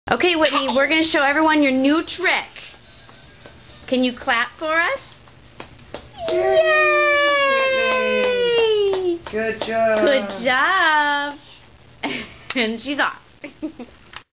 Okay, Whitney, we're going to show everyone your new trick. Can you clap for us? Yay! Good job. Good job. And she's off.